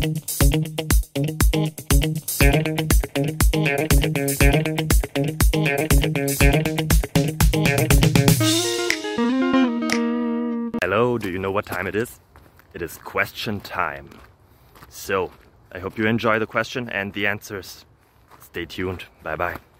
Hello, do you know what time it is? It is question time. So, I hope you enjoy the question and the answers. Stay tuned. Bye bye.